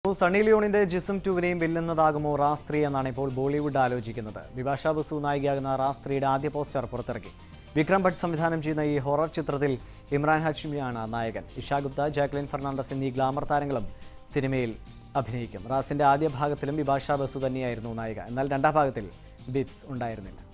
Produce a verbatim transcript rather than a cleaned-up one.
സണ്ണി ലിയോണിന്റെ ജിസം ടൂവിനെയും വെല്ലുന്നതാകുമോ റാസ് ത്രീ എന്നാണ് ഇപ്പോൾ ബോളിവുഡ് ആലോചിക്കുന്നത്. ബിപാഷ ബസു നായികയാകുന്ന റാസ് ത്രീയുടെ ആദ്യ പോസ്റ്റർ പുറത്തിറക്കി. വിക്രം ഭട്ട് സംവിധാനം ചെയ്യുന്ന ഈ ഹൊറർ ചിത്രത്തിൽ ഇമ്രാൻ ഹാഷ്മിയാണ് നായകൻ. ഇഷ ഗുപ്ത, ജാക്ലിൻ ഫെർണാണ്ടസ് എന്നീ ഗ്ലാമർ താരങ്ങളും സിനിമയിൽ അഭിനയിക്കും. റാസിന്റെ ആദ്യ ഭാഗത്തിലും ബിപാഷ ബസു തന്നെയായിരുന്നു നായിക. എന്നാൽ രണ്ടാം ഭാഗത്തിൽ ബിബ്സ് ഉണ്ടായിരുന്നില്ല.